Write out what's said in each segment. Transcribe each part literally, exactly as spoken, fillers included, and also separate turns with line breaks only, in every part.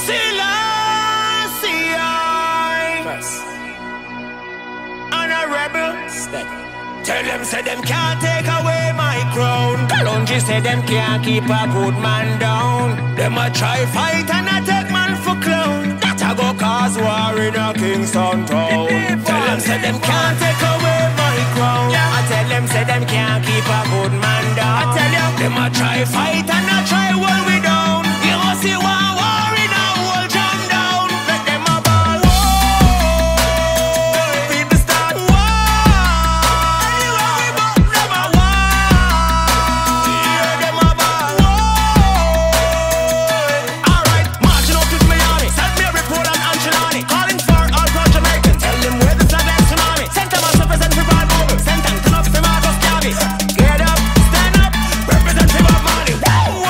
Selassie first. And a rebel step. Tell them say them can't take away my crown. Kalonji say them can't keep a good man down. Them a try fight and a take man for clown. That a go cause war in a Kingston town. Tell them say them can't take away my crown. I tell them say them can't keep a good man down. I tell you, them a try fight and a try hold we down. You must see one war in a whole jam down. Let them a ball. People start war. Anyway we bout them a war. Hear them a ball. Alright, marching out with me army. Send me a report on Angelani. Calling for all proud Jamaicans. Tell them where the flag like tsunami. Send them us represent for bad mobile. Send them to love for Marcus Garvey. Get up, stand up, represent for Bob Marley. Whoa,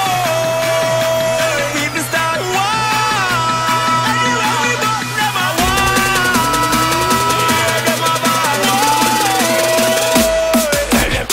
people start war. Anyway we bout them a war. Hear them a ball. Tell them.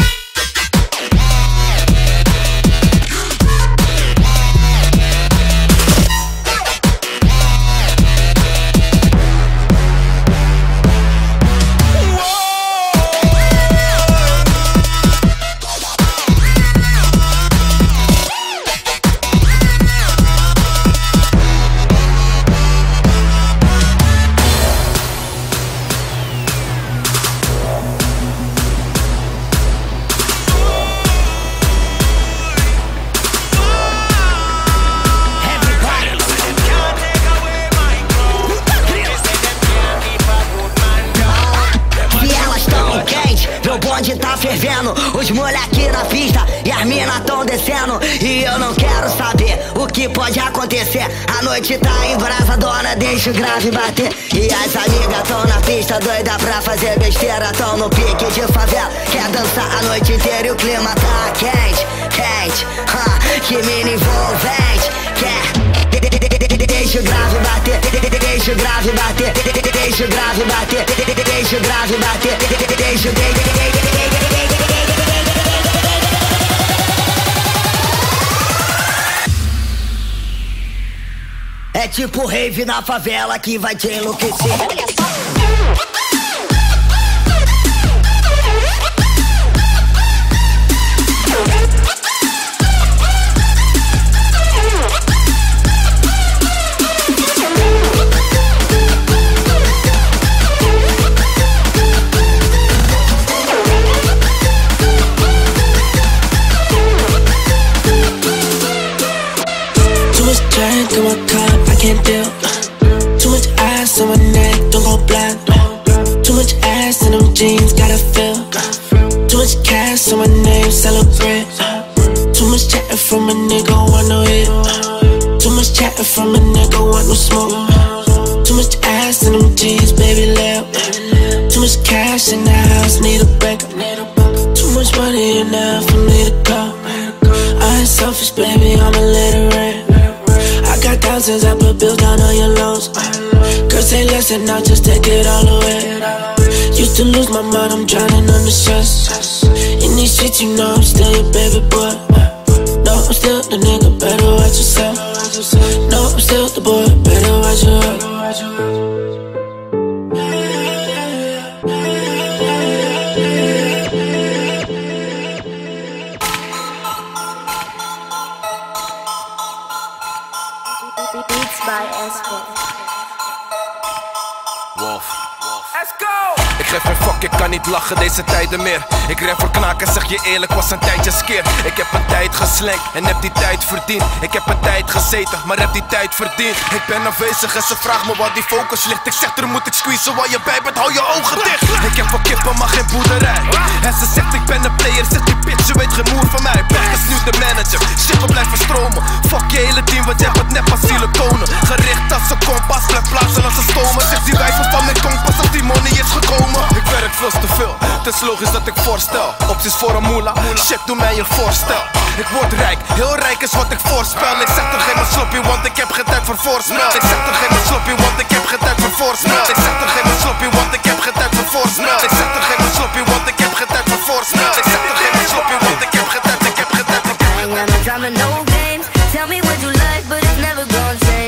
E elas tão quente, meu bonde tá fervendo. Os moleque na pista e as mina tão descendo. E eu não quero saber o que pode acontecer. A noite tá em brasa, dona, deixa o grave bater. E as amigas tão na pista, doida pra fazer besteira. Tão no pique de favela, quer dançar a noite inteira. E o clima tá quente, quente, ha, que mina envolvente. Quer deixa o grave bater, deixa o grave bater, deixa o grave bater, deixa o grave bater, deixa o é tipo rave na favela que vai te enlouquecer.
Too much drink in my cup, I can't deal. Too much ice on my neck, don't go blind. Too much ass in them jeans, gotta feel. Too much cash on my name, celebrate. Too much chatting from a nigga, want no hit. Too much chatting from a nigga, want no smoke. Too much ass in them jeans, baby, left. Too much cash in the house, need a backup. Too much money enough for me to go. I ain't selfish, baby, I'm illiterate. I got thousands, I put bills down on your loans. Girl, say listen, I'll just take it all away. Used to lose my mind, I'm drowning under stress. In these streets, you know I'm still your baby boy. No, I'm still the nigga, better watch yourself. No, I'm still the boy, better watch your heart.
Beats by Esco.
Wolf. Let's go! Ik geef geen fuck, ik kan niet lachen deze tijden meer. Ik ren voor knaken, zeg je eerlijk, was een tijdje skeer. Ik heb een tijd geslengd en heb die tijd verdiend. Ik heb een tijd gezeten, maar heb die tijd verdiend. Ik ben afwezig en ze vraagt me waar die focus ligt. Ik zeg er moet ik squeezen waar je bij bent, hou je ogen dicht. Ik heb voor kippen, maar geen boerderij. En ze zegt ik ben een player, zegt die bitch, je weet geen moer van mij. Berg is nu de manager, shit we blijven stromen. Fuck je hele team, want jij bent net pas tonen. Gericht als een kompas, blijf plaatsen als een stomen. Zegt die wijze van mijn kong, pas als die money is gekomen. Ik werk veel te veel, het is logisch dat ik voorstel. Opties voor een moela, shit doe mij een voorstel. Ik word rijk, heel rijk is wat ik voorspel. Ik zeg er geen me sloppie, want ik heb geen tijd voor voorspel. Ik zeg er geen me sloppie, want ik heb geen tijd voor voorspel. Ik zeg er geen me sloppie, want ik heb geen tijd voor voorspel. Ik zeg er geen me sloppie, want ik heb geen tijd voor voorspel. Ik zeg er geen me sloppie, want ik heb geen tijd, ik heb geen tijd.
I ain't got no drama, no games. Tell me what you like, but it's never gonna change.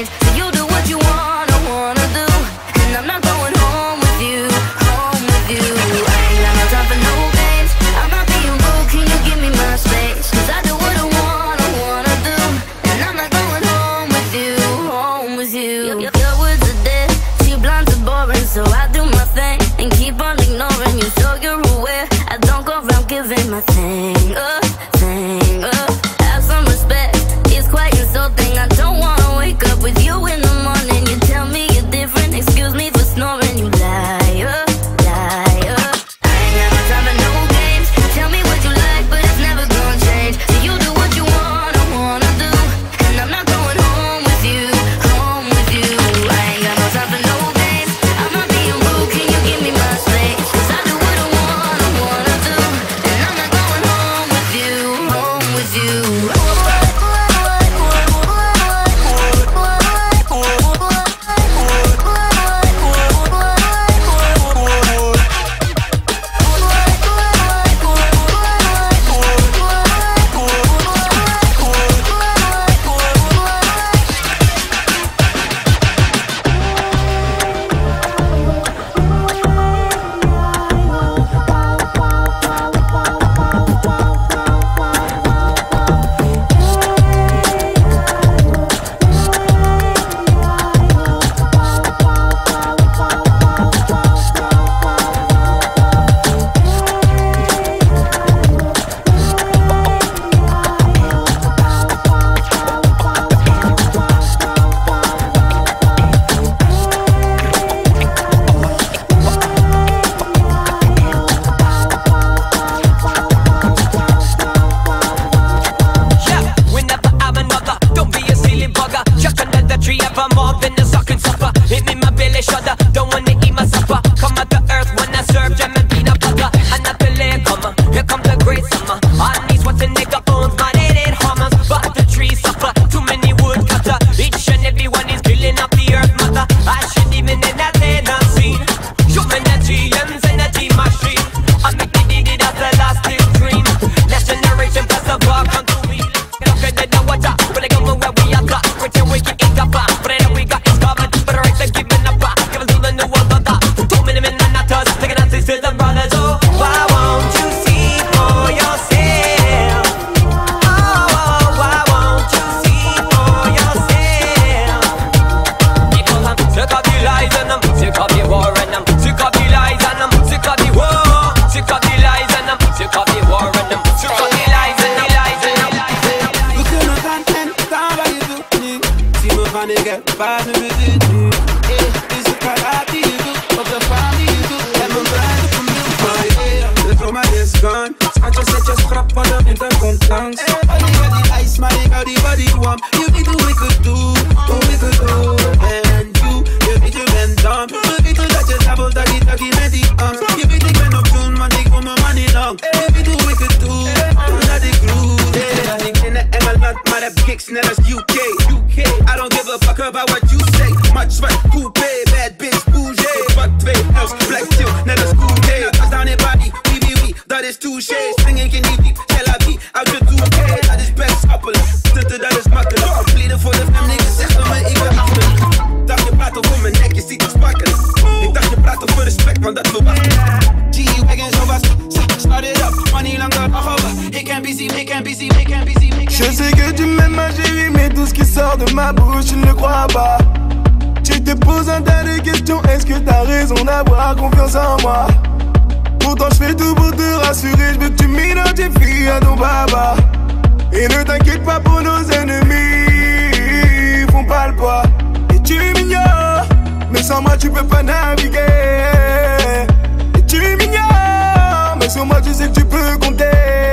wanneer ik buiten me dit nu. Is het karate je doet, of de faam die je doet. En mijn brein op een milk, maar yeah, de trauma is gone. Schatje zet je schrap, maar de winter komt langs. Oh, ik heb die ijs, maar ik hou die body warm. Je weet hoe ik het doe, hoe ik het doe. En you, je weet je bent dom. We weten dat je double daggy daggy met die angst. Je weet ik ben op zoen, want ik kom mijn man niet lang. Je weet hoe ik het doe, dat ik groove. Yeah, ik in de Engeland, maar heb gigs net als U K. I don't give a fuck about what you say. Much sweat, coupe, bad bitch, bougie. Fuck twee L's, black steel, net als cool K. Als down in body, wie wie wie, dat is touché. Spring ik in die diep, Tel Aviv, uit de two K. Dat is best appelen, stunten dat is makkelijk. Verplieden voor de fam, niggas zeggen me ik ben achterlijk. Dacht je praat over mijn nek, je ziet het sparkelen. Ik dacht je praat over respect, want dat verwacht ik. G-Wagon zo was, start it up, money langer nog over. Ik can busy, ik can busy, ik can busy.
Je sais que tu m'aimes ma chérie, mais tout ce qui sort de ma bouche, je ne le crois pas. Tu te poses un tas de questions, est-ce que t'as raison d'avoir confiance en moi? Pourtant je fais tout pour te rassurer, je veux que tu m'identifies à ton papa. Et ne t'inquiète pas pour nos ennemis, ils font pas le poids. Et tu m'ignores, mais sans moi tu peux pas naviguer. Et tu m'ignores, mais sur moi tu sais que tu peux compter.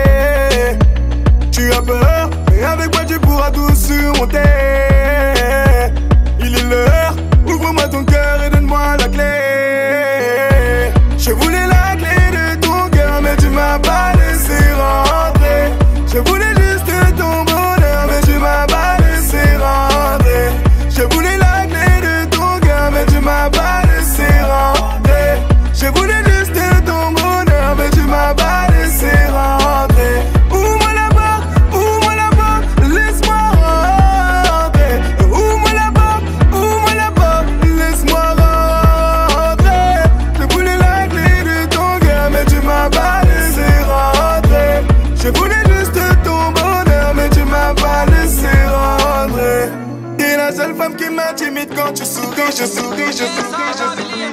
Tu as peur, mais avec moi tu pourras tout surmonter. Il est l'heure, ouvre-moi ton cœur et donne-moi la clé. Je voulais la clé de ton cœur, mais tu m'as pas laissé rentrer. Je voulais juste ton bonheur, mais tu m'as pas laissé rentrer. Je voulais la clé de ton cœur, mais tu m'as pas laissé rentrer. Je voulais juste ton bonheur, mais tu m'as pas laissé rentrer. Ouvre-moi la porte, ouvre-moi la porte, laisse-moi rentrer. Ouvre-moi la porte, ouvre-moi la porte, laisse-moi rentrer. Je voulais la clé de ton cœur, mais tu m'as pas laissé rentrer. Je voulais juste ton bonheur, mais tu m'as pas laissé rentrer. T'es la seule femme qui m'intimide quand tu souris, je souris, je souris, je souris.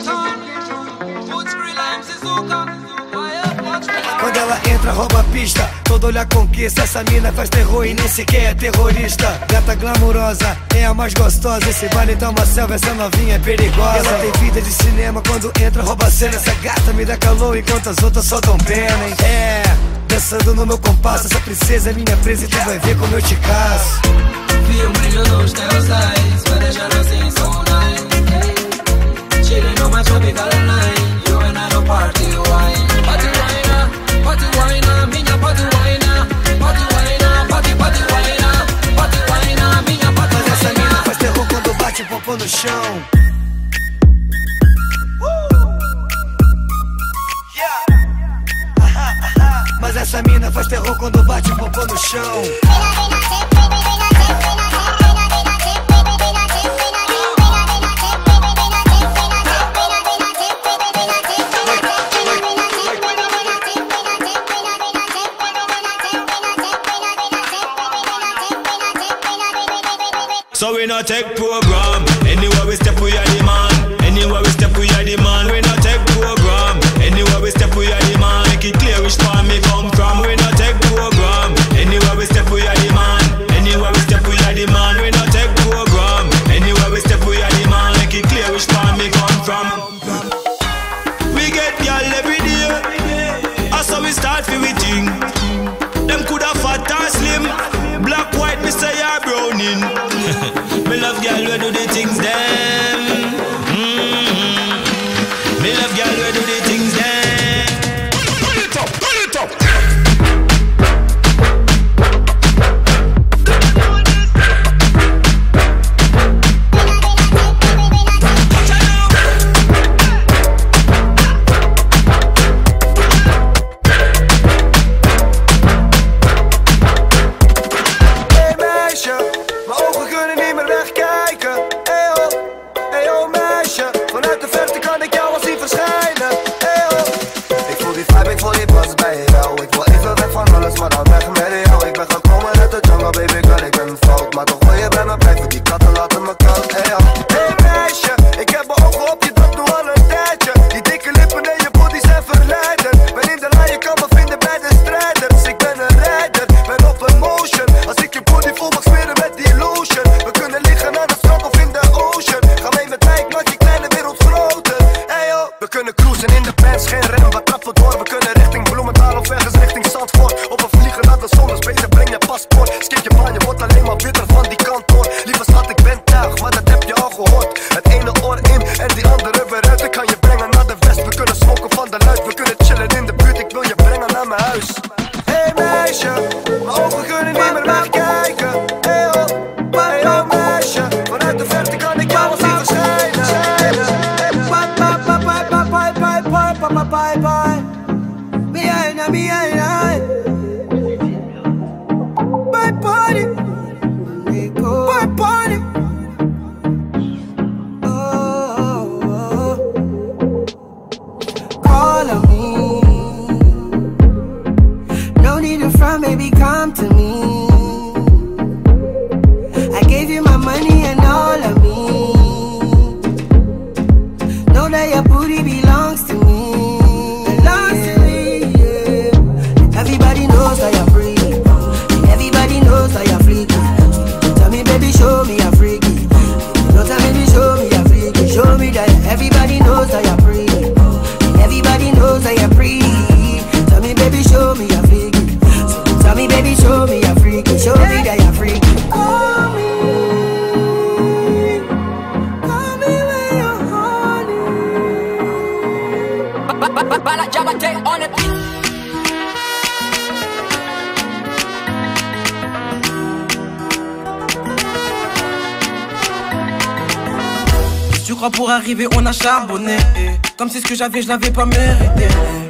Quando ela entra, rouba a pista, todo olhar conquista. Essa mina faz terror e nem sequer é terrorista. Gata glamurosa, é a mais gostosa. Esse baile tá uma selva, essa novinha é perigosa. Ela tem vida de cinema, quando entra rouba a cena. Essa gata me dá calor enquanto as outras só dão pena, hein? É, dançando no meu compasso. Essa princesa é minha presa e tu vai ver como eu te caço.
Vi o brilho nos teus eyes, vai deixar assim so nice. Chilling on my tropical line, you and I don't party wine. Party wine, party wine, minha party wine. Party wine, party party wine. Party wine, minha party wine.
Mas essa mina faz terror quando bate o popô no chão. Mas essa mina faz terror quando bate o popô no chão.
So we not take program. Anywhere we step we are the man. Anywhere we step we are the man. We not take program. Anywhere we step we are the man. Make it clear which farm me come from. We not take program. Anywhere we step we are the man. Anywhere we step we are the man. We not take program. Anywhere we step we are the man. Make it clear which farm me come from. We get y'all every day. That's how we start for we thing. Them coulda fat or slim. Black, white, me say you're browning. Me love girl we do the things them. Mm-hmm. Me love girl we do the things them. Pull it up, pull it up.
Hey meisje, mijn ogen kunnen niet meer wegkijken. Hey, oh.
tu crois pour arriver on a charbonné. Comme si ce que j'avais je l'avais pas mérité.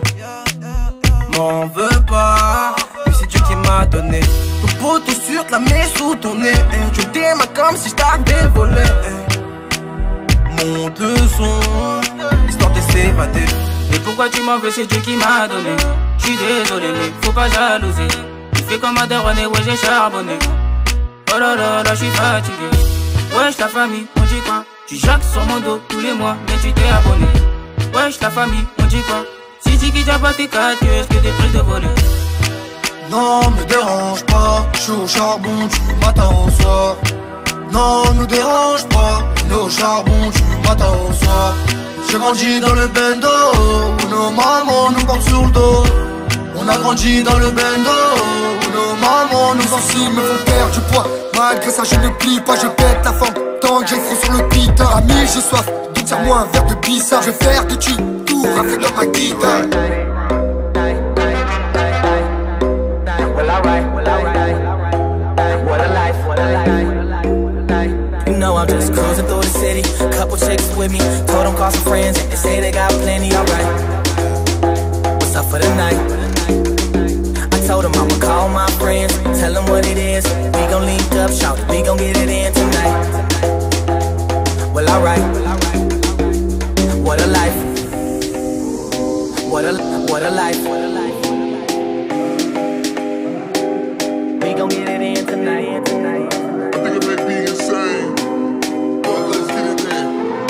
M'en veux pas, mais c'est Dieu qui m'a donné. Ton poteau sur te la mets sous ton nez. Tu me démarres comme si je t'avais volé. Monte le son, histoire de s'évader.
Et pourquoi tu m'en veux, c'est Dieu qui m'a donné. J'suis désolé mais faut pas jalouser. Tu fais comme un daronné, ouais j'ai charbonné. Oh là là là j'suis fatigué. Wesh ta famille, on dit quoi? Tu jacques sur mon dos tous les mois, mais tu t'es abonné. Wesh ta famille, on dit quoi? Si tu quittes pas tes quatre, est-ce que t'es prêt de voler?
Non, me dérange pas, je suis au charbon du matin au soir. Non, me dérange pas, on est au charbon du matin au soir. J'ai grandi dans le bendo, où nos mamans nous portent sur le dos. On a grandi dans le bendo, où nos mamans nous enseignent, me font perdre du poids. Malgré ça je ne plie pas, je pète la forme. Tant que j'ai le front sur le beat, ami j'ai soif, donc tire-moi un verre de pissa. Je vais faire de tu tout avec dans ma guitare.
You know I'm just cruising through the city. Couple chicks with me, told them call some friends. They say they got plenty, alright. What's up for the night? I told them I'ma call my friends, tell them what it is. We gon' link up, shout it, we gon' get it in tonight. Well alright. What a life. What a, what a life. We gon' get it in tonight, tonight.
I think it may be insane, but let's get it in.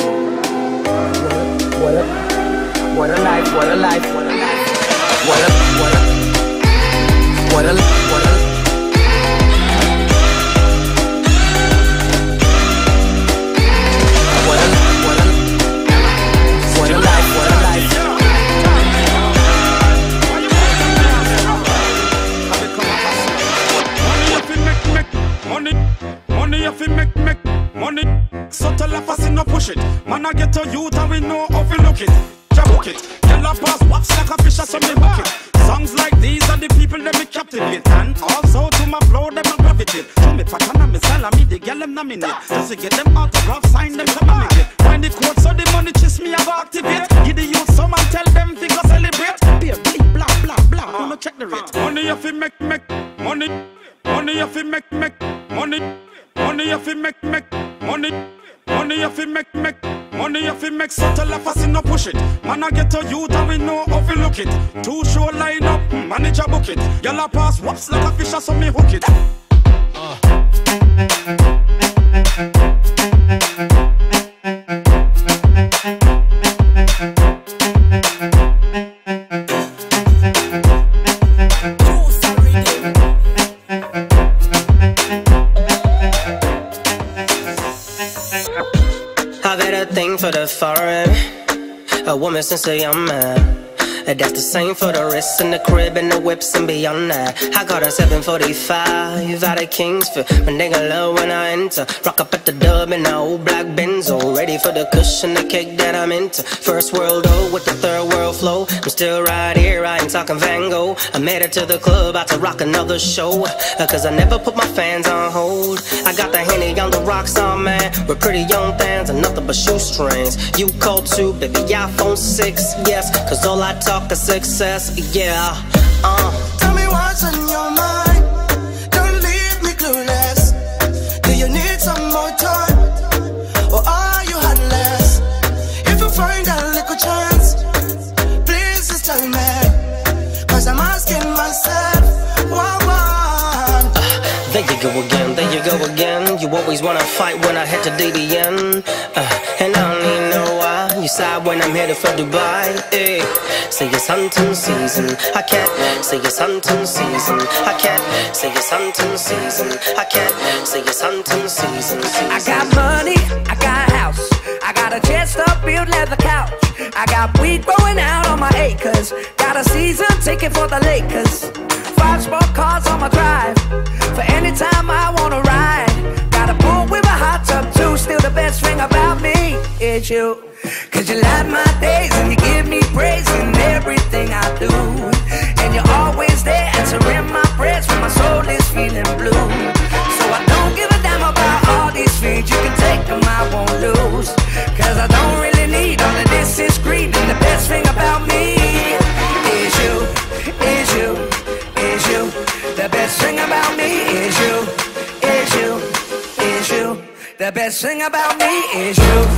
What a, what a life, what a life, what a life. What a, what a, what a, what a, what a
so tell a fussy no push it. Man I get to youth and we know how to look it. Jabook it. Tell a pass wax like a fish or some hook it. Songs like these are the people that me captivate. And also to my flow them I gravitate. To me pattern and me salami the girl them nominate. Just to get them autograph sign them to make it. Find the code so the money chase me have activate. Give the youth some and tell them to go celebrate. Be a big blah blah blah. Who no check the rate. Money you fi make make money. Money you fi make make money. Money you fi make make money. Money you fi make make money you fi make. So tell a fussy no push it. Man I get to youth and we know how to look it. Two show line up, manager book it. Y'all a pass whoops like a fish or so me hook it. uh.
For the foreign, a woman since a young man. That's the same for the wrists and the crib and the whips and beyond that. I got a seven forty-five out of Kingsford. My nigga love when I enter. Rock up at the dub in the old black Benzo. Ready for the cushion, the cake that I'm into. First world O with the third world flow. I'm still right here, I ain't talking Van Gogh. I made it to the club, about to rock another show. Cause I never put my fans on hold. I got the Henny on the rocks on, man. With pretty young fans and nothing but shoestrings. You call too, baby, iPhone six, yes. Cause all I talk is success, yeah. uh.
Tell me what's on your mind. Don't leave me clueless. Do you need some more time? Or are you heartless? If you find a little chance, please just tell me. Cause I'm asking myself, why, why?
Uh, there you go again, there you go again. You always wanna fight when I head to D D N. uh, And I don't even know why. You side when I'm headed for Dubai, eh. Say it's hunting season, I can't. Say it's hunting season, I can't. Say it's hunting season, I can't. Say it's hunting season, season.
I got money, I got a house, I got a chest up built leather couch. I got weed growing out on my acres. Got a season ticket for the Lakers. Five sport cars on my drive for any time I wanna ride. Got a pool with a hot tub too. Still the best thing about me is you. Cause you light my days and you give me praise in everything I do. And you're always there answering my prayers when my soul is feeling blue. So I don't give a damn about all these things. You can take them, I won't lose. Cause I best thing about me is you.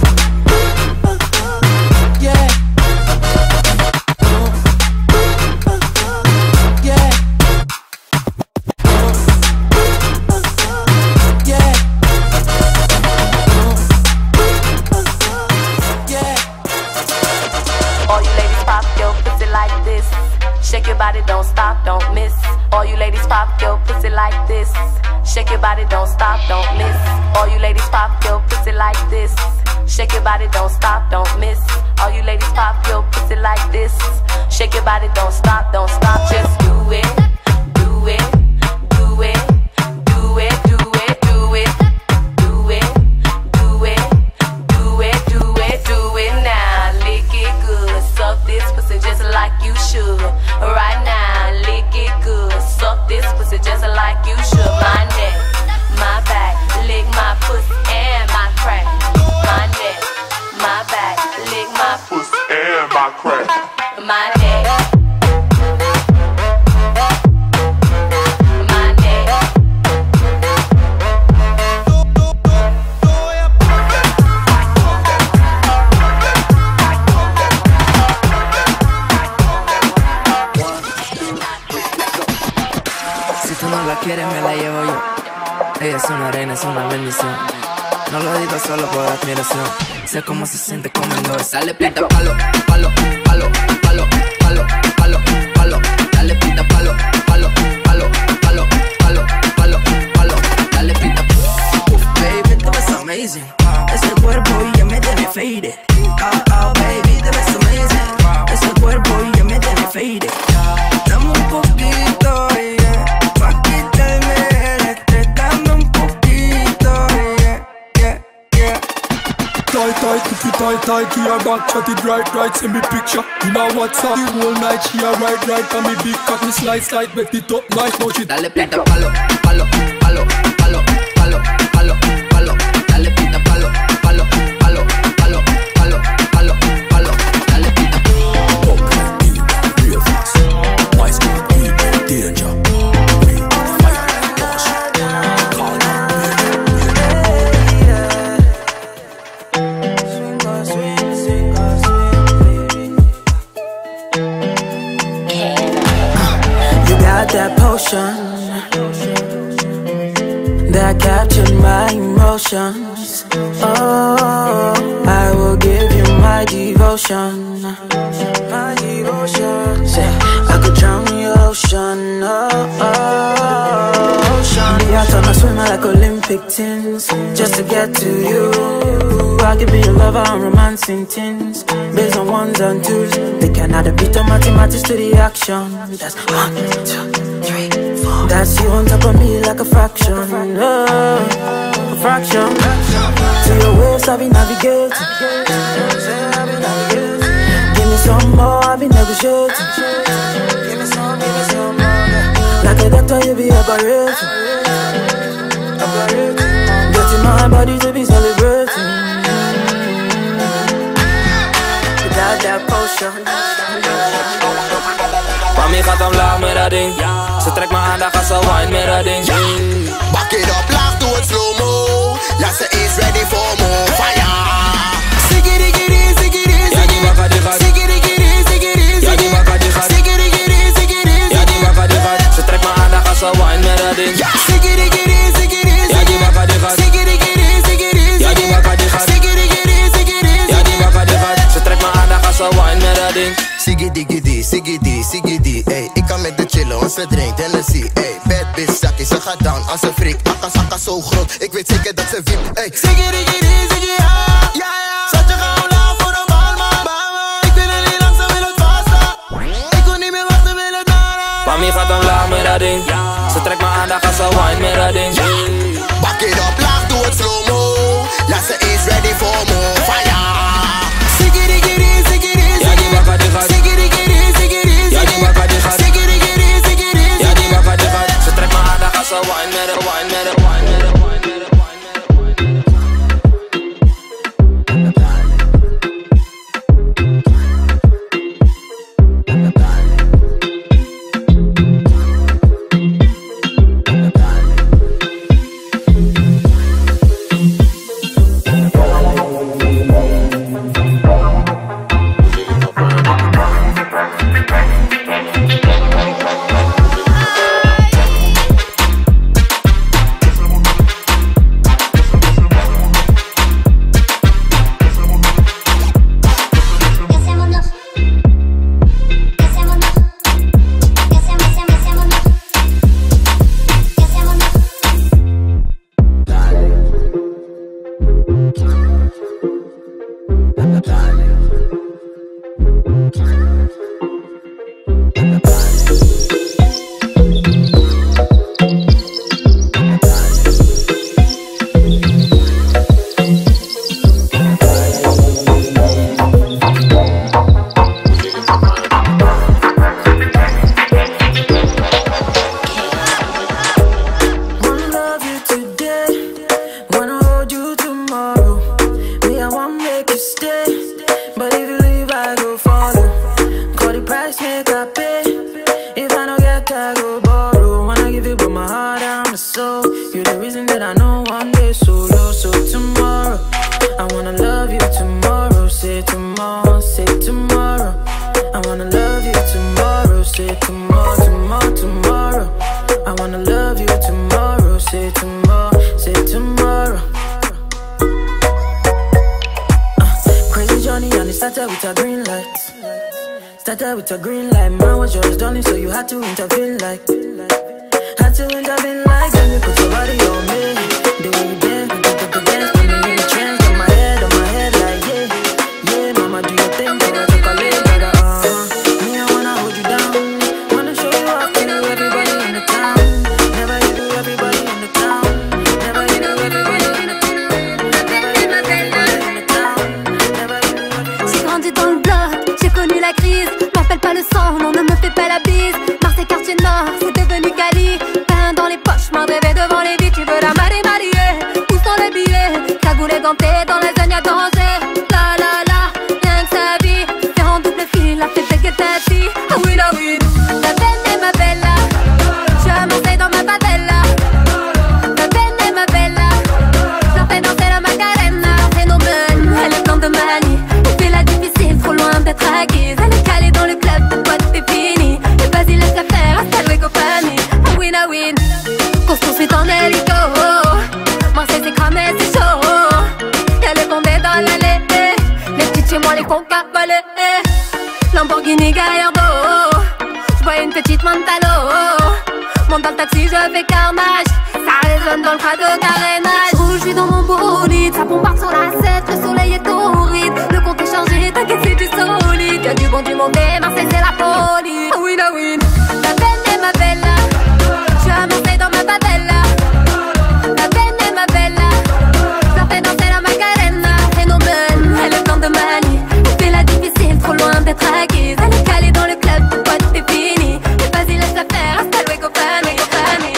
Yeah. Yeah. Yeah. Yeah.
All you ladies pop your pussy like this. Shake your body, don't stop, don't miss. All you ladies pop your pussy like this. Shake your body, don't stop, don't miss. All you ladies pop your pussy like this. Shake your body, don't stop, don't miss. All you ladies pop your pussy like this. Shake your body, don't stop, don't stop. Just do it, do it, do it, do it, do it, do it, do it, do it, do it, do it, do it now. Lick it good, suck this pussy just like you should. Right now, lick it good, suck this pussy just like you should. My neck, my back, lick my pussy and my crack. My neck, my back, lick my pussy and my crack. My neck, my neck.
Si tú no la quieres, me la llevo yo. Ella es una reina, es una bendición. No lo digo solo por admiración. Sé cómo se siente comiendo. Sale pinta palo, palo, palo, palo, palo, palo, palo. Dale pinta palo, palo, palo, palo, palo, palo, palo. Dale pinta. Uf, baby, tú ves amazing. Ese cuerpo y ya me tiene faded. Oh, oh, baby, te ves amazing. Ese cuerpo y ya me tiene faded. Dame un poquito, yeah. Pa' quitarme el estrés. Dame un poquito, yeah, yeah, yeah.
Tight, tight, cookie tight, tight, to your back, chat it right, right, send me picture. You know what's up, the whole night, she a right, right, and me big cock, me slide, slide, make it up nice, now she
Dale pinta palo, palo, palo, palo, palo, palo, palo. Dale pinta palo, palo, palo, palo, palo, palo, palo. Dale pinta.
real fast. My skin deep, danger. Bring the fire like boss. Call
You got that potion that captured my emotions. Oh, I will give you my devotion. My devotion. Say, I could drown in your ocean. Oh, oh, ocean. Yeah, I turn my swimmer like Olympic tins just to get to you. I could be your lover on romancing tins based on ones and twos. They cannot beat the mathematics to the action. That's one, two, three, four. That's you on top of me like a fraction. Oh, a fraction. To your waves I be navigating. Give me some more, I be negotiating. Give me some, give me some more. Like a doctor, you be operating. Getting my body to be celebrating. Without that potion.
Mami gaat omlaag met dat ding. Ze trekt me aan, dan gaat ze wine met dat ding.
Back it up, laag, doe het slow-mo. Ja, ze is ready for more fire. Ziggy-diggy-dee, ziggy-dee, ziggy-dee. Ziggy-diggy-dee, ziggy-dee, ziggy-dee. Ziggy-diggy-dee, ziggy-dee,
Ja, die bakka die gaat. Ze trekt me aan, dan gaat ze wine met dat ding.
Ziggy-diggy-dee, ziggy-dee,
Ja, die bakka die gaat.
Ziggy-diggy-dee, ziggy-dee,
Ja, die bakka die gaat.
Ziggy-diggy-dee, ziggy-dee,
Ja, die bakka die gaat. Ze trekt me aan, dan gaat ze wine met dat ding.
Ziggy-diggy-dee, ziggy-dee, ziggy-dee, ey. Ik kan met de chillen, want ze drinkt Hennessy, ey. Bad bitch, zakkie, ze gaat down als een freak. Akka, zakka zo groot, ik weet zeker dat ze wiept, ey. Ziggy-diggy-dee, ziggy, ja, ja, ja. Zat je gewoon laag voor de bal, man. Ik wil er niet lang, ze wil het vasten. Ik kon niet meer wachten, wil het nara.
Mami gaat omlaag met dat ding. Ze trekt me aan, dan gaat ze wine met dat ding.
Back it up, laag, doe het slow-mo. Ja, ze is ready for more fire. Ziggy-diggy-dee, ziggy-dee,
Ja, die bakka die gaat.
ziggy-diggy-dee, ziggy-dee,
Ja, die bakka die gaat.
ziggy-diggy-dee, ziggy-dee,
Ja, die bakka die gaat. Ze trekt me aan, dan gaat ze wine met dat, wine met dat, wine met dat, wine met dat.
started with a green light. Started with a green light. Man was yours, darling, so you had to intervene like. Had to intervene like. Then you put your body on me. The way you dance, you did the dance, put me in the trance. On my head, on my head, like yeah, yeah. Mama, do your thing, do I take a leg, brother? Uh huh. Me, I wanna hold you down. Wanna show you off to everybody in the town. Never you do everybody in the town. Never you do everybody in the town. Never you do everybody in the town. Never you do everybody.
J'ai grandi dans le bloc, j'ai connu la crise. M'appelle pas le sang, non, ne me fais pas la bise. Marseille, quartier nord, c'est devenu Cali. Pain dans les poches, m'en rêvais devant les vies. Tu veux la marée mariée, où sont les billets? Cagoulé ganté, dans la zone y'a danger. La la la, rien que sa vie. Fait en double fil, la fête de ta fille. Ah oui, la oui. La peine est ma bella. Je suis à Marseille dans ma favela. La peine est ma bella. Je leur fais danser la Macarena. Phénomène, elle est pleine de manie. Elle fait la difficile, trop loin d'être acquise. Elle est calée dans le club, de boîte c'est fini. Et vas-y, laisse la faire, hasta luego Fanny. Ah win, ah win. Qu'on se poursuit en hélico. Marseille c'est cramé, c'est chaud. Y'a les bombés dans l'allée. Les petites chez moi, les concas volés. Lamborghini Gallardo. J'vois une petite Montalo. Monte dans le taxi, je fais carnage. Ça résonne dans le crado carénage. Rouge, je suis dans mon bolide. Ça bombarde sur la sept, le soleil est torride. Le compte est chargé, t'inquiète, c'est du solide. Y'a du bon, du mauvais, Marseille c'est la folie. Ah win, ah win. La peine est ma bella. Je suis à Marseille dans ma favela. La peine est ma bella. Je leur fais danser la Macarena. Phénomène, elle est pleine de manie. Elle fait la difficile, trop loin d'être acquise. Elle est calée dans le club, de boîte c'est fini. Et vas-y, laisse la faire, hasta luego Fanny, Fanny.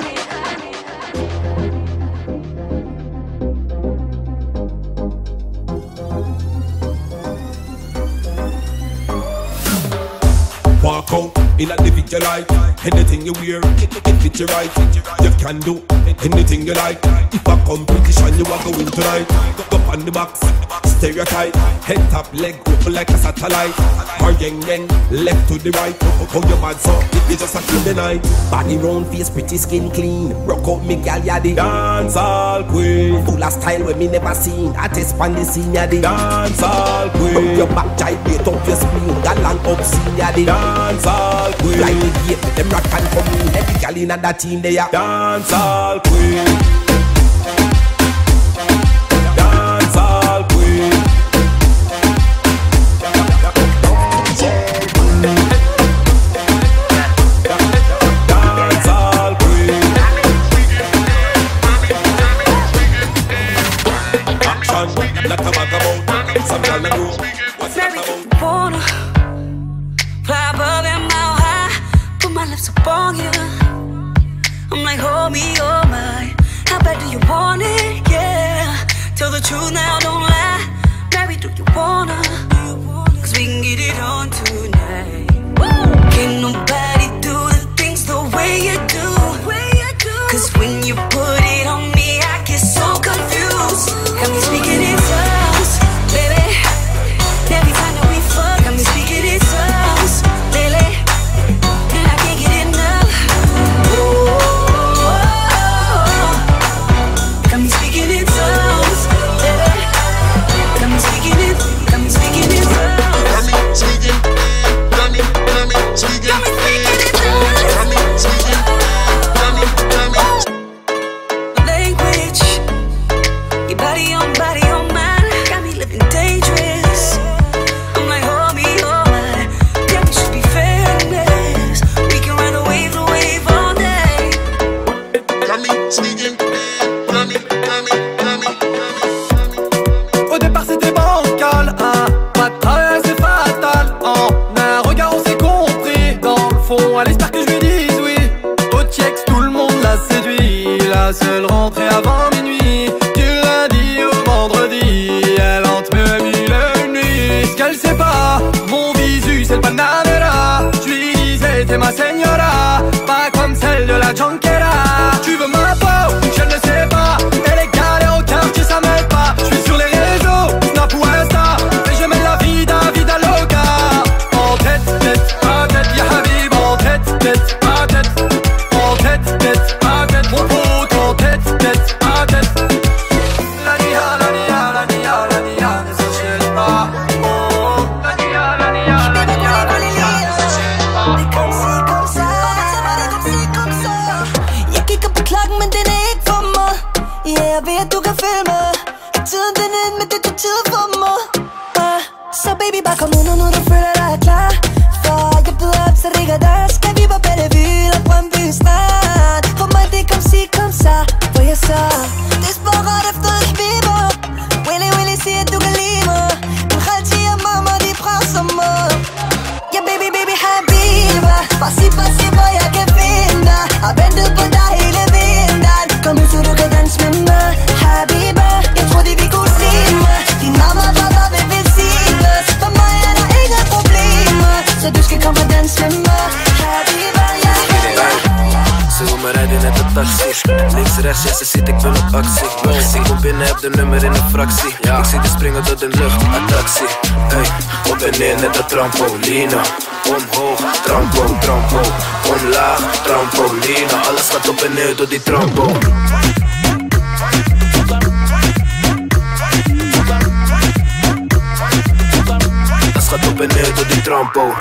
Walk out in a living you like. Anything you wear, it, it fit you right. You can do anything you like. If a competition you are going tonight, go up on the box, stereotype. Head top, leg open like a satellite. Or yang yang, left to the right. How you bad so, it is just a kill the night.
Body round, face pretty, skin clean. Rock out me gal, ya the
dance all queen.
Full of style when me never seen. I test pan the scene, ya the
dance all queen.
Up your back, gyrate up your spleen. Galang up scene, ya the
dance all queen.
Fly the gate, them rock and come in. Every gal in that team, they are
dance all queen. Dance all queen. Dance all queen. Action, like a vagabond. Some gal know what's that about.
Wanna fly above and mile high, put my lips upon you. I'm like, hold me, oh my. How bad do you want it? Yeah. Tell the truth now, don't lie. Baby, do you wanna? Cause we can get it on tonight. Woo! Can't nobody do the things the way you do. Cause when you put it on me, I get so confused. Got me speaking in tongues, baby. Every time that we fuck, got me speaking in tongues, lately. And I can't get enough. Oh. Got me speaking in tongues, baby. Got me speaking in, got me speaking in tongues. Got me speaking, got me, got me speaking, got me speaking in tongues. Got me speaking, got me, got me. Language, your body on body on mine, got me living dangerous. I'm like, hold me, oh my, yeah, we should be famous. We can ride a wave, a wave all day. Got me speaking.
Au départ c'était bancal, hein. Pas de travail c'est fatal. En un regard on s'est compris. Dans le fond elle espère que je lui dise oui. Au checks tout le monde l'a séduit. La seule rentrée avant minuit. Du lundi au vendredi. Elle entre mille et une nuit. Ce qu'elle sait pas, mon visu c'est le bananera. Je lui disais t'es ma señora. Pas comme celle de la Jonquera. Tu veux ma peau, je ne sais pas. Elle est galère au quartier ça m'aide pas. Je suis sur les réseaux, Snap ou Insta. Et je mets la vida, vida loca. En tête, tête, à tête, ya habib. En tête, tête, à tête. En tête, tête, à tête. Mon pote en tête, tête, à tête. La nia, la nia, la nia, la nia, ne s'achète pas. Oh,
Como uno no refiere a la clave. Je peux observer das que viva belle vie, la point bustan. Comment t'es comme ci, comme ça, voyez ça. T'es pas grave, t'es حبيبة. Willy Willy c'est tout galima. خالتي يا ماما دي براسما. يا baby baby حبيبة. Passi passi vaya que finda. Abendo poda hele vindan. Comme un suru que danse mama. حبيبة. Y'a trop de vie cousine. Die mama baba bébé siebes. Mama ja na eigen probleem. Zo dus je kan maar dansen met me, Habiba, ja.
Ze wil me rijden net een taxi. Links, rechts, ja ze ziet ik wil op actie. Ik kom binnen, heb de nummer in een fractie. Ik zie de springen door de lucht, attractie. Hey, op en neer net een trampoline. Omhoog, trampo, trampo. Omlaag, trampoline. Alles gaat op en neer door die trampo. Alles gaat op en neer door die trampo.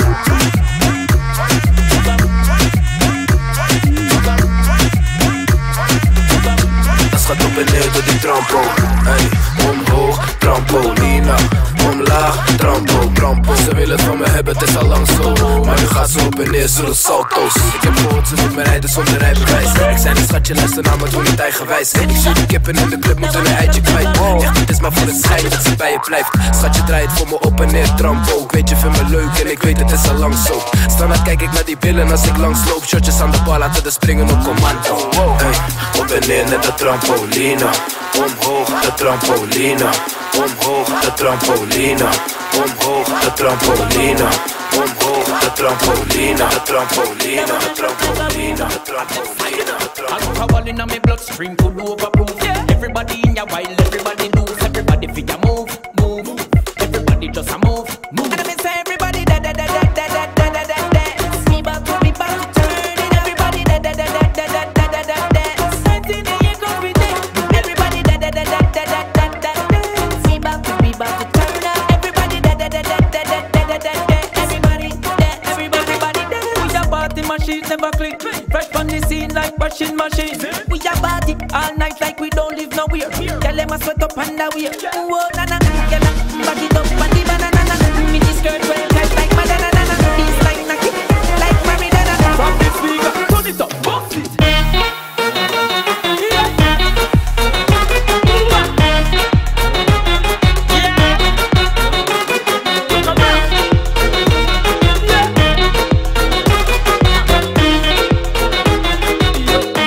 Gaat op en neer door die trampo. Hey, omhoog, trampolina. Omlaag, trampo, trampo. Ze willen het van me hebben, het is al lang zo. Maar nu gaat ze op en neer, zullen salto's. Ik heb gehoord, ze doet me rijden zonder rijbewijs. Ik zei niet schatje, luister naar me, doe niet eigenwijs. Ik zie die kippen in de club, moeten een eitje kwijt. Echt, het is maar voor het schijn dat ze bij je blijft. Schatje, draai het voor me op en neer, trampo. Ik weet je vindt me leuk en ik weet het is al lang zo. Standaard kijk ik naar die billen als ik langs loop. Shotjes aan de bal, laten de springen op commando. Hey, op en neer, net de trampolina. Omhoog, de trampolina. Omhoog, de trampolina. Omhoog, de trampolina. Omhoog, de trampolina. De trampolina, de trampolina, de trampolina.
Alcohol in my bloodstream could overproof. Everybody in your wild, everybody loose. Everybody feel ya move, move. Everybody just a move, move. And I say everybody da da da da da da da da da dance. Me about to be about to turn it. Everybody da da da da da da da da da dance. Something that you gon' be there. Everybody da da da da da da da da dance. Me about to be about to turn up. Everybody da da da da da da da da da dance. Everybody dance, everybody dance. We a party machine never clean. Fresh on the scene like washing machine. We a party all night like we don't live nowhere. Tell them I sweat up underwear. Whoa na na, girl, back it up, body banana. Mini skirt well tight like banana. It's like Nike, like Maridana. From the speaker, turn it up, bounce it.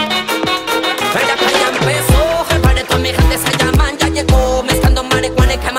Come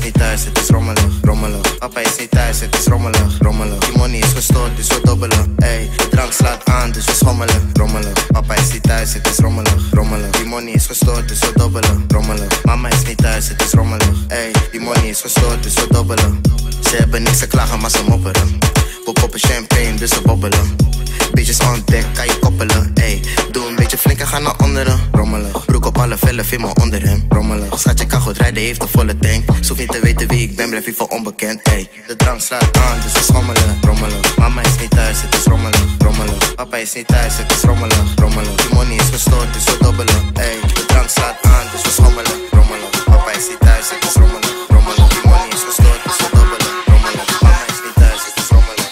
niet thuis, het is rommelig, rommelig. Papa is niet thuis, het is rommelig, rommelig. Die money is gestoord, dus we dobbelen. Ey, de drank slaat aan, dus we schommelen, rommelig. Papa is niet thuis, het is rommelig, rommelig. Die money is gestoord, dus we dobbelen, rommelig. Mama is niet thuis, het is rommelig. Ey, die money is gestoord, dus we dobbelen. Ze hebben niks te klagen, maar ze mopperen. We poppen champagne, dus we bobbelen. Beetjes on deck, kan je koppelen. Ey, doe een beetje flink en ga naar onderen. Rommelig, broek op alle vellen, film maar onder hem. Rommelig, schatje kan goed rijden, heeft een volle tank. Zoek niet te weten wie ik ben, blijf je voor onbekend. Ey, de drank slaat aan, dus we schommelen. Rommelig, mama is niet thuis, het is rommelig, rommelig. Papa is niet thuis, het is rommelig, rommelig. Die money is gestoord, dus we dobbelen. Ey, de drank slaat aan, dus we schommelen. Rommelig, papa is niet thuis, het is rommelig, rommelig. Die money is gestoord, dus we dobbelen. Rommelig, mama is niet thuis, het is rommelig.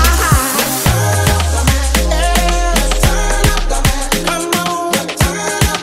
Turn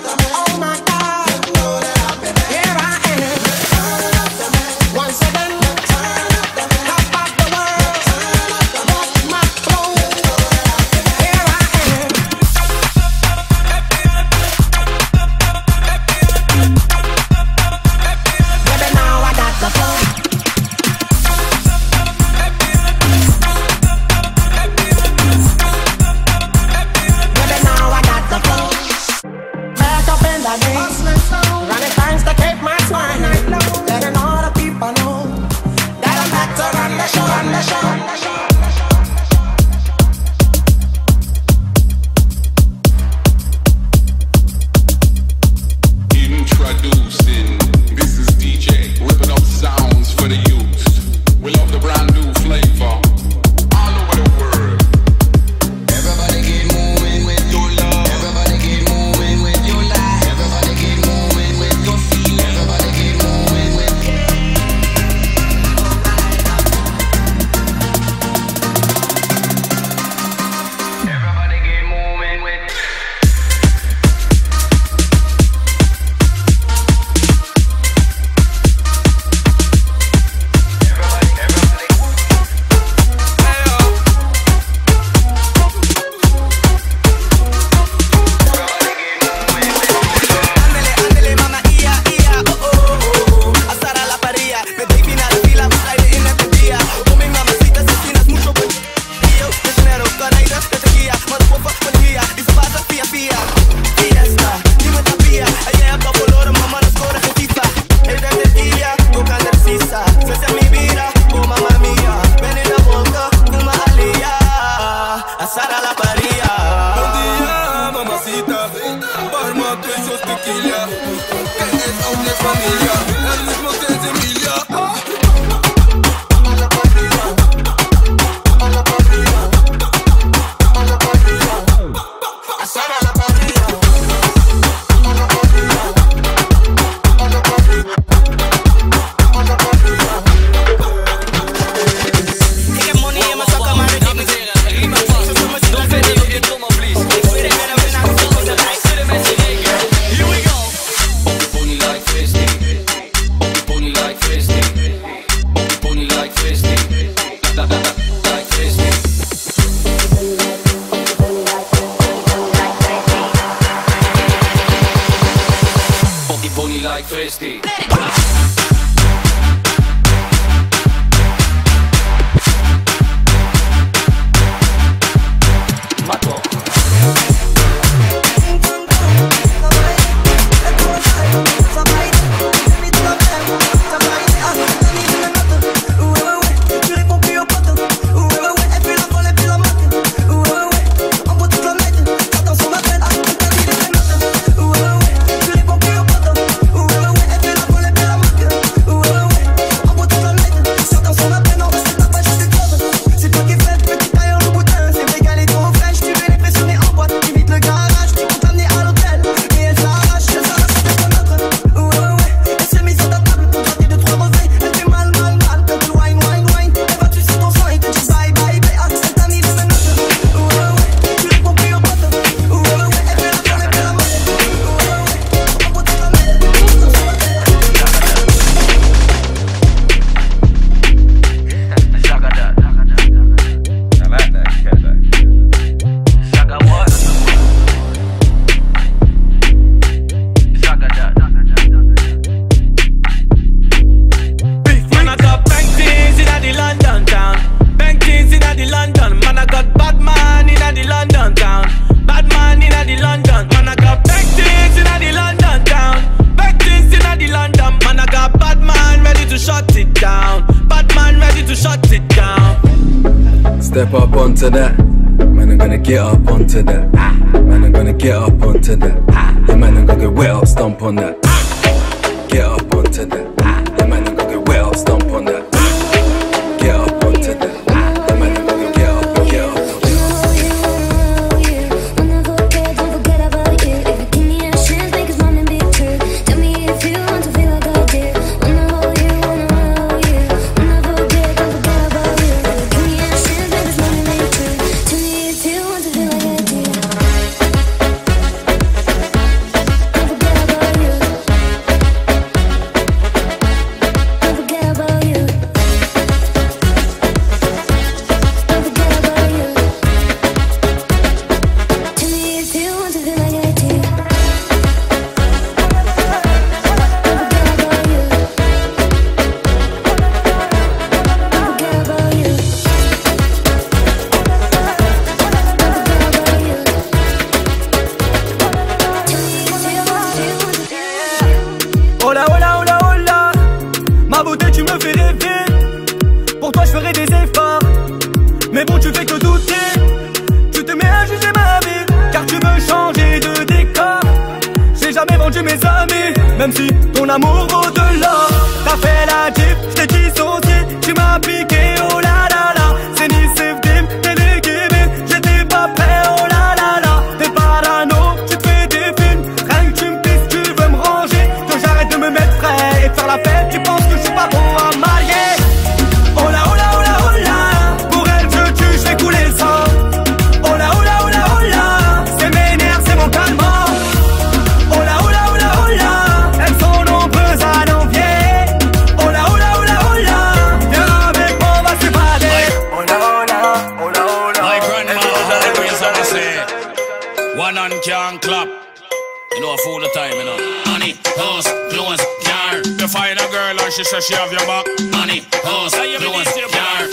Step up onto that, man, I'm gonna get up onto that. Man, I'm gonna get up onto that. Yeah, man, I'm gonna get wet up, stomp on that. Get up onto that. Yeah, man, I'm gonna get wet up, stomp on that. Get up onto that. Yeah, man, I'm gonna get up, get up.
Hola, hola, hola, hola. Ma beauté, tu me fais rêver. Pour toi, je ferai des efforts. Mais bon, tu fais que douter. Tu te mets à juger ma vie, car tu veux changer de décor. J'ai jamais vendu mes amis, même si ton amour vaut de l'or. T'as fait la diff, j't'ai dissocié. Tu m'as piqué, oh la la la. C'est ni Sevdim, t'es les gamins. J'étais pas prêt, oh la la la. T'es parano, tu te fais des films. Rien que tu me pisses, tu veux me ranger. Que j'arrête de me mettre frais et de faire la fête. Tu penses que je suis pas bon à marier. Oh la oh la oh la oh la. Pour elle je tue, je fais couler le sang. Oh la oh la oh la oh la. C'est mes nerfs, c'est mon calmant. Oh la oh la oh la oh la. Elles sont nombreuses à l'envier. Oh la oh la oh la oh la. Viens avec moi, on va s'évader.
Oh la oh la oh la oh la. My grandma always used to say, one on can clap. You know, a fool the time, you know. Money, house, clothes, car. You find a girl and she says she have your back. Money, house, clothes, car.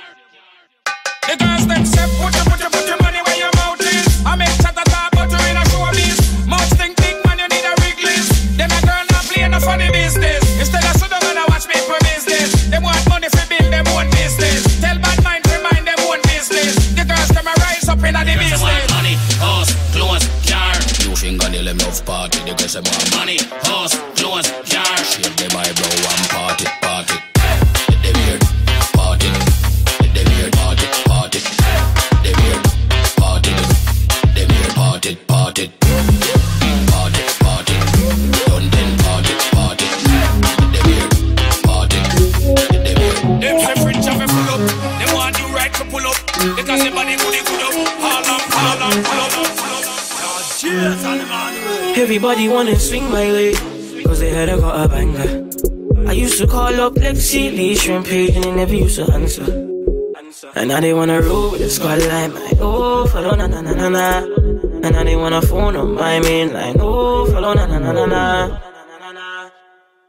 The girls them say, put your, put your, put your money where your mouth is. I make chat a talk, but you in a show biz. Much think big man, you need a rig list. Them a girl not play no funny business. Instead of sit down and watch people business. Them want money for build them own business. Tell bad mind to mind them own business. The girls come a rise up in a the business. Money, house, clothes, car. You finger nail them love party. The girls them want money, house, clothes, car. Shave them eyebrow and party, party. Let them hear party. Let them hear party, party. Them hear party. Them hear party, party. Party, party. Done then party, party. Them hear party. Them hear. Them say French have a pull up. They want you right to pull up. Because the body good, good up. All up, all up, pull up, pull up. Cheers on the man.
Everybody wanna swing my way, cause they heard I got a banger. I used to call up Lexi, Lee, Shrimp Page, and they never used to answer. And now they wanna roll with the squad line, like, oh, follow na na na na na. And now they wanna phone on my main line, oh, follow na na na na na.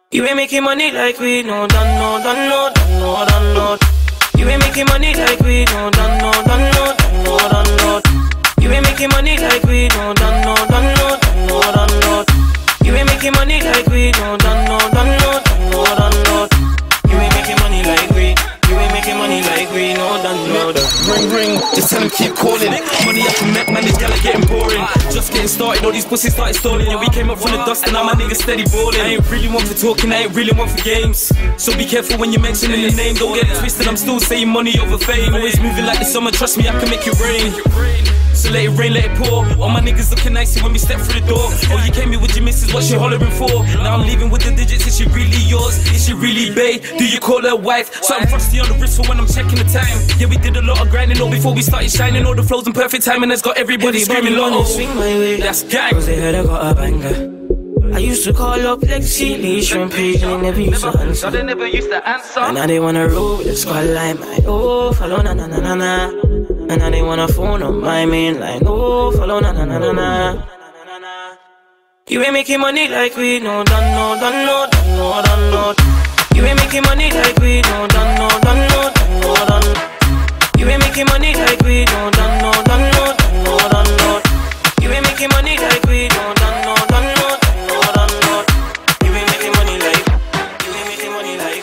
You ain't making money like we no done no done no done no done no. You ain't making money like we no done no done no done no done no. You ain't making money like we no done no done no done no done no. You ain't making money like we no done no done no done no done no. You ain't making money like we. You ain't making money like we no done no done.
Ring ring, just tell them keep calling. Money I can make, man, this gal are getting boring. Just getting started, all these pussies started stalling. Yeah, we came up from the dust and now my niggas steady balling. I ain't really one for talking, I ain't really one for games. So be careful when you're mentioning the name. Don't get it twisted, I'm still saying money over fame. Always moving like the summer, trust me, I can make it rain. So let it rain, let it pour. All my niggas looking nicey when we step through the door. Oh, you came here with your missus, what she hollering for? Now I'm leaving with the digits, is she really yours? Is she really bae? Do you call her wife? Something frosty on the wrist for when I'm checking the time. Yeah, we did a lot of grinding, all before we started shining. All the flows in perfect timing has got everybody, everybody screaming low.
Swing my way,
that's gang.
Cause they heard I got a banger. I used to call up Lexi, Lee, Shrimp Page, and they never used to answer.
They never used to answer.
And now they wanna roll with the squad like my oh, follow na na na na na. And now they wanna phone on my main line, oh, follow na na na na na. You ain't making money like we no done no done no done no done no. You ain't making money like we no done no done no done no done. You ain't making money like we no done no done no done no done no. You ain't making money like we no done no done no done no done no. You ain't making money like. You ain't making money like.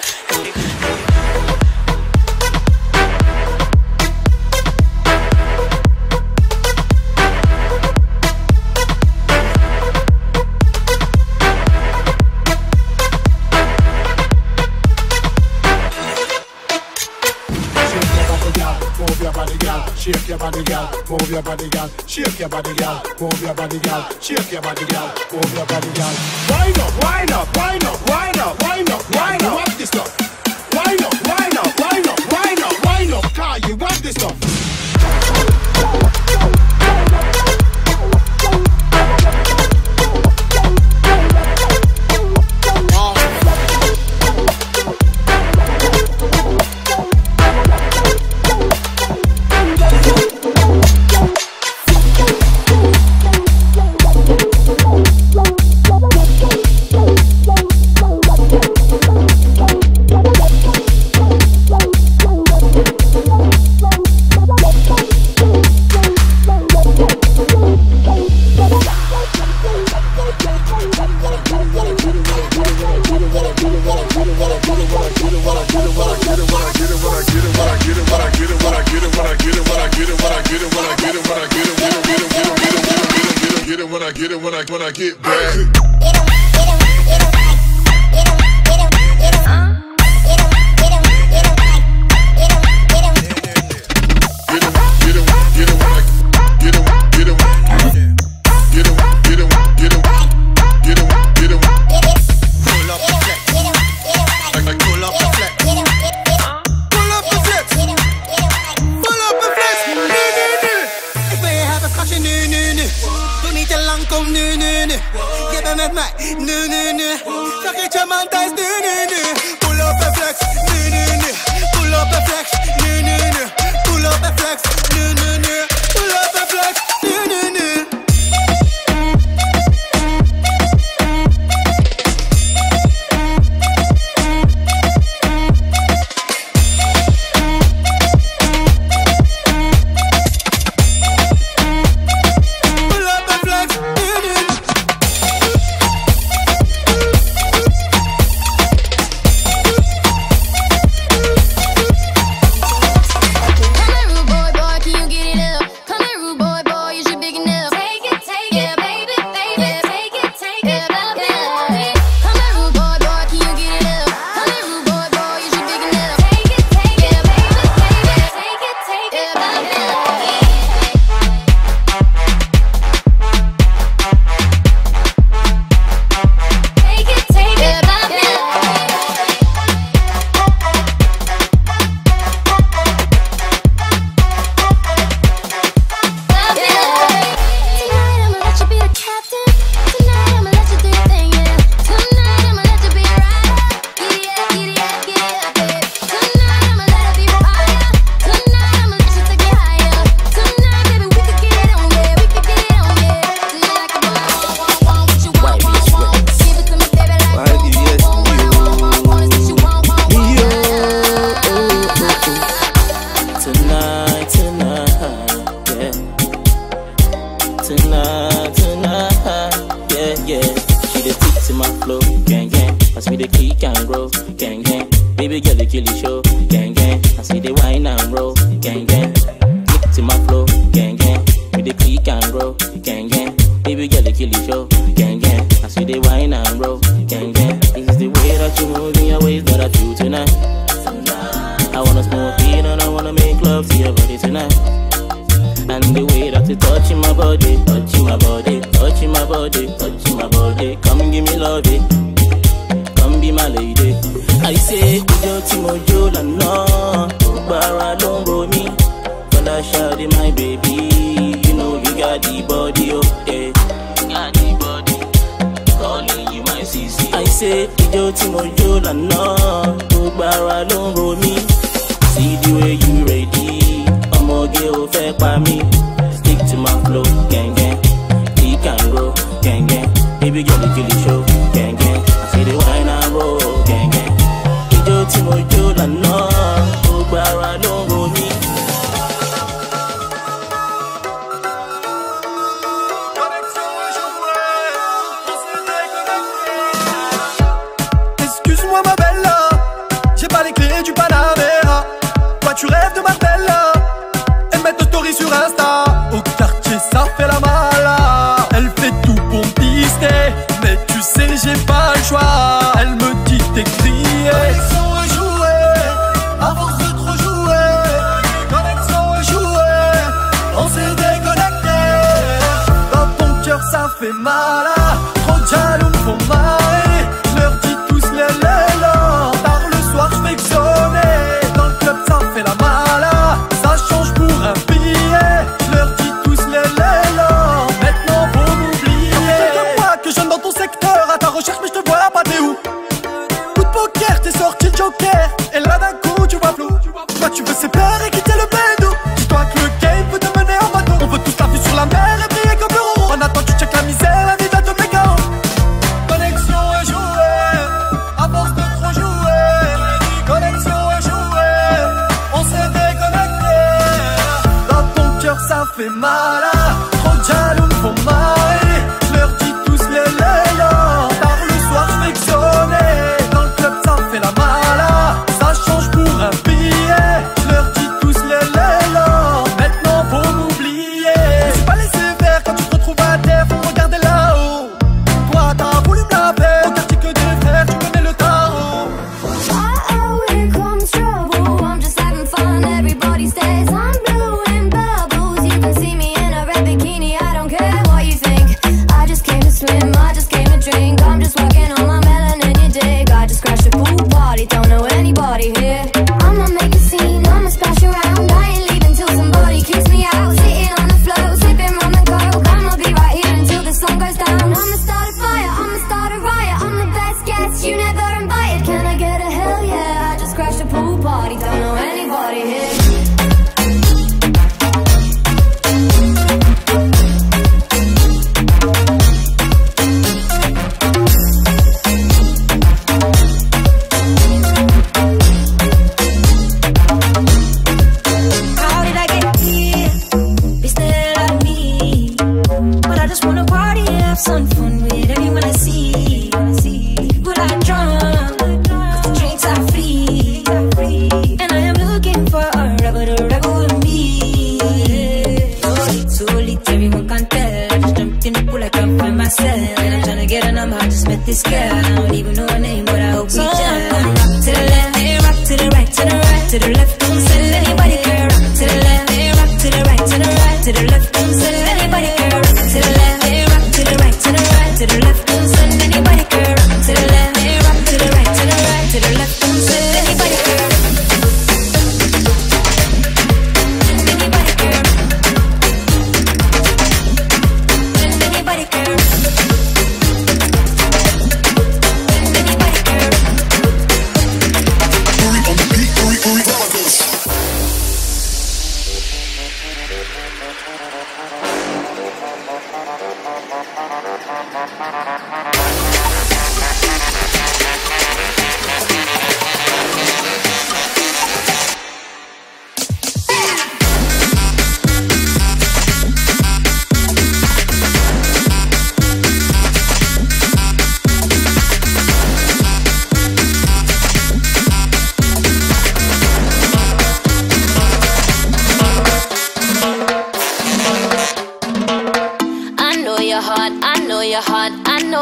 Shake your body, girl. Move your body, girl. Shake your body, girl. Move your body, girl. Shake your body, girl. Move your body, girl. Wind up, wind up, wind up, wind up, wind up, wind up. You want this stuff? Wind up, wind up, wind up, wind up, wind up. Car, you want this stuff?
Boy, boy, can you get it up?
show, gang gang. Baby girl, they kill the show, gang gang. I see the wine and roll, gang gang. Click to my flow, gang gang. With the click and roll, gang gang. Baby girl, they kill the show, gang gang. I see the wine and roll, gang gang. It's the way that you move in your ways that I feel tonight. I wanna smoke weed and I wanna make love to your body tonight. And the way that you touching my body, touching my body, touching my body, touching my body. Come give me love it, come be my lady. I say, Ujo Timojo la no, Bara don't go me. When I shout it, my baby, you know you got the body, oh yeah. You got the body, calling you my C C. I say, Ujo Timojo la no, Bara don't go me. See the way you ready, I'm a girl fair by me. Stick to my flow, gang gang. He can roll, gang gang. Baby girl, you kill the show, gang gang. I see the wine and roll, gang gang. Ijo Timojo la no, Obara don't go me.
Excuse-moi ma belle, j'ai pas les clés du Panamera. Toi tu rêves de Marbella et mettre de story sur Insta. Au quartier ça fait la mala. Elle fait tout pour me pister, mais tu sais j'ai pas le choix. Elle me dit d'écrire. Connexion est jouée, à force de trop jouer. Connexion est jouée, on s'est déconnecté. Dans ton cœur ça fait mal. Trop de jaloux me font marrer. Je leur dis tous les lélans. Tard le soir je fais que sonner. Dans le club ça fait la mala. Ça change pour un billet. Je leur dis tous les lélans. Maintenant faut m'oublier. Quelques mois que je viens dans ton secteur. À ta recherche mais je te vois pas, t'es où? Coup de poker, t'es sorti le joker. Et là d'un coup tu vois flou. Toi tu veux séparer, quitter le bédou. Dis-toi que le game peut te mener en bateau. On veut tous la vue sur la mer et briller comme l'euro. En attendant tu check la misère, la vie va te méga. Connexion est jouée, à force de trop jouer. Connexion est jouée, on s'est déconnecté. Dans ton cœur ça fait mal. Trop de jaloux me font marrer. Je leur dis tous les lélans. Tard le soir je fais que sonner. Dans le club ça fait la mala. Ça change pour un billet. Je leur dis tous les lélans. Maintenant faut m'oublier. Je suis pas laissé faire quand tu te retrouves à terre. Faut regarder là-haut. Toi t'as voulu me la faire. Au quartier que des frères, tu connais le tarot.
Here comes trouble. I'm just having fun. Everybody stays. I'm blowing bubbles. You can see me in a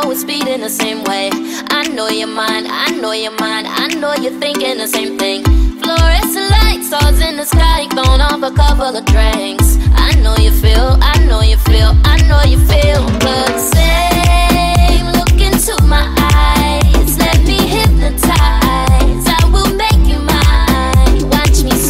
we're speeding the same way. I know you're mine, I know you're mine, I know you're thinking the same thing. Fluorescent lights, stars in the sky, throwing off a couple of drinks. I know you feel, I know you feel, I know you feel the same. Look into my eyes, let me hypnotize. I will make you mine. Watch me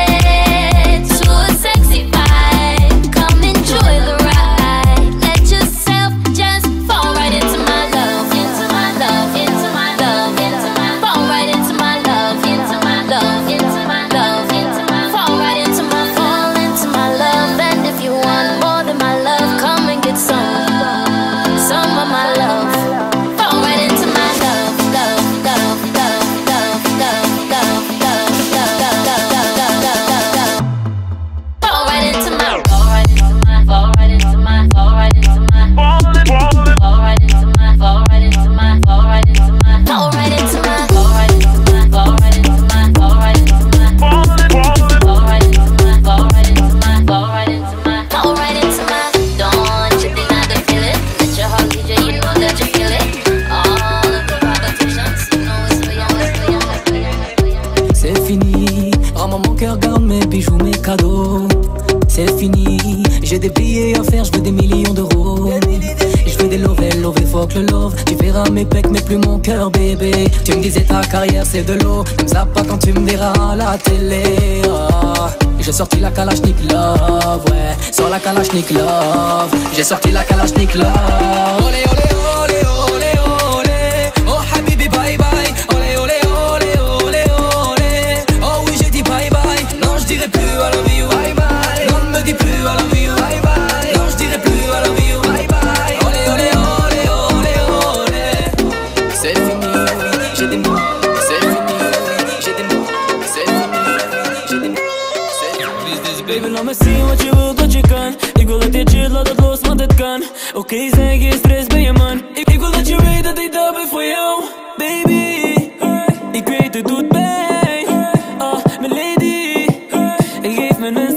sweat to a sexy vibe. Come enjoy the ride. Let yourself just fall right into my love, into my love, into my love, into my fall right into my love, into my love, into my love, into my fall right into my fall into my love. And if you want more than my love, come and get some, some of my love. Fall right into my love, love, love, love, love, love, love, love, love, love, love, love, love, love. Fall right into my, fall right into my, fall right into my, fall right into my, fall right into my, fall right into my, fall right into my, fall right into my, fall right into my, fall right into my, fall right into my, fall right into my, fall right into my, fall right into my, fall right into my. Don't you think I can feel it? Let your heart lead you, you know that you feel it. All of the repetitions, you know it's for you, it's for you, it's for you, it's for you.
C'est fini, rends-moi mon cœur, garde mes bijoux, mes cadeaux. C'est fini, j'ai des billets à faire, je veux des millions d'euros. Je veux des love, love, fuck le love. Tu verras mes pecs, mais plus mon cœur, bébé. Tu me disais ta carrière c'est de l'eau. Même ça pas quand tu me verras à la télé. Oh. J'ai sorti la Kalashnikov, ouais. Sur la Kalashnikov. J'ai sorti la Kalashnikov. Olé, olé, olé, olé, olé. Oh habibi, bye bye. Olé, olé, olé, olé, olé. Oh oui, j'ai dit bye bye. Non, je dirai plus I love you, bye bye. Non, ne me dis plus I love you, bye bye. Non, je dirai plus I love you, bye bye. Olé, olé, olé, olé, olé. C'est fini, oui, j'ai des mots. C'est fini, oui, j'ai des mots. C'est fini, j'ai des mots.
Baby, laat me zien wat je wilt, wat je kan. Ik wil dat je chill, laat het los, want het kan. Oké, okay, zeg geen stress bij je man. Ik, ik wil dat je weet dat ik daar ben voor jou, baby. Ik weet het doet pijn. Ah, mijn lady. En geef me een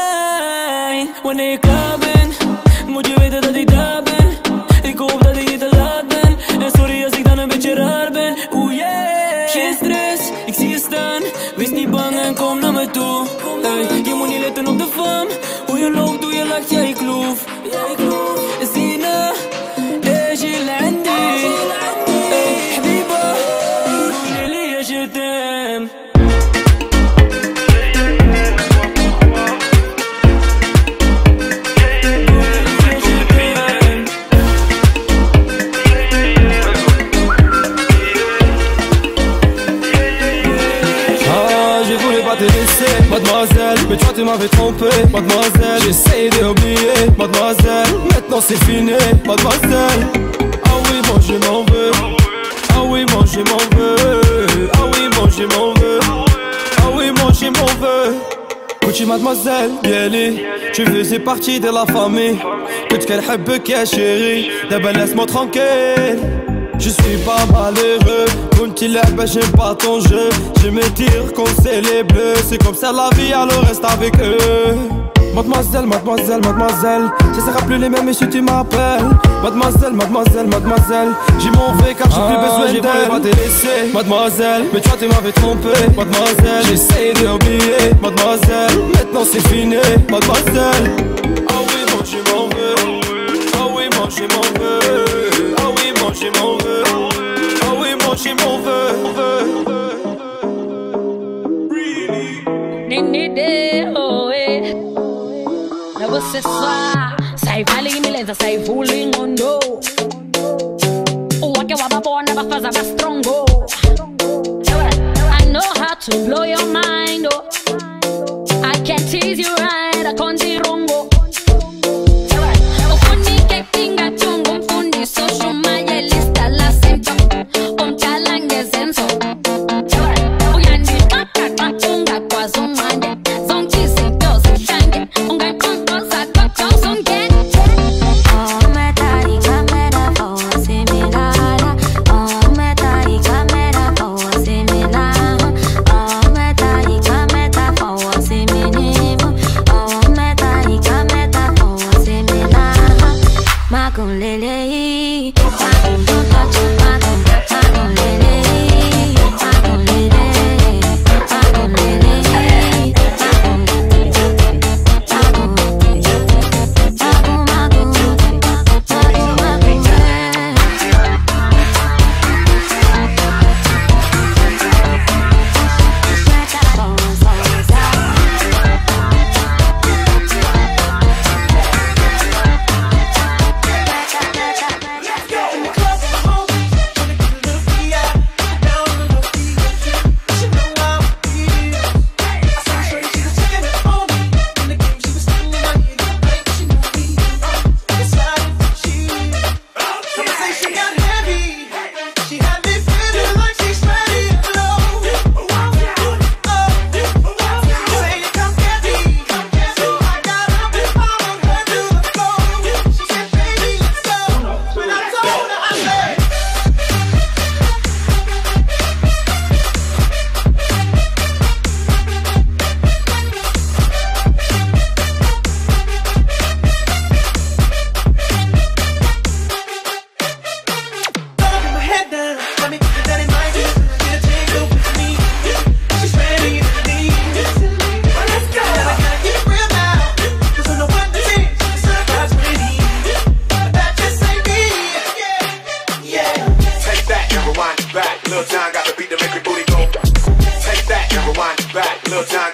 sign. Wanneer ik klaar ben, moet je weten dat ik daar ben. Ik hoop dat ik niet te laat ben. En sorry als ik dan een beetje raar ben. Oeh yeah. Geen stress, ik zie je staan. Wees niet bang en kom naar me toe. Hey, je moet niet letten op de fam. Hoe je loopt, hoe je lacht, ja ik loef. Zina, ايش اللي عندي. Hey, حبيبة, قولي لي يا شتام.
Mademoiselle, mais toi tu m'avais trompé. Mademoiselle, j'essaye d'oublier. Mademoiselle, maintenant c'est fini. Mademoiselle, ah oui moi je m'en veux. Ah oui moi je m'en veux. Ah oui moi je m'en veux. Ah oui moi je m'en veux. Écoutez mademoiselle, Bieli, tu faisais partie de la famille. كنت كنحبك يا chérie. D'abord laisse-moi tranquille. Je suis pas malheureux, كنت لعبة j'aime pas ton jeu. Je me tire comme c'est les bleus. C'est comme ça la vie alors reste avec eux. Mademoiselle, mademoiselle, mademoiselle, ça sera plus les mêmes et si tu m'appelles. Mademoiselle, mademoiselle, mademoiselle, j'y m'en vais car j'ai ah, plus besoin d'elle. J'ai pas te laisser, mademoiselle, mais toi tu m'avais trompé. Mademoiselle, j'essaye d'oublier. Mademoiselle, maintenant c'est fini. Mademoiselle, ah oui moi je m'en veux. Ah oui moi je m'en veux. Ah oui moi je m'en veux. Ah oui moi je m'en veux.
Nini oh eh. Na você só sai vale mileza sai fooling on no. O que eu ababo never faz a strongo. I know how to blow your mind oh. I can tease you right I can't see wrongo. Ufundi kekinga chungu ufundi social maya lista la sento. On talange senso. Uyandi kaka katunga kwa zumande. Zonchi sinto shange. Unga kontosa koko zonge.
Oh metari camera for similar. Oh metari camera for similar. Oh
Lil John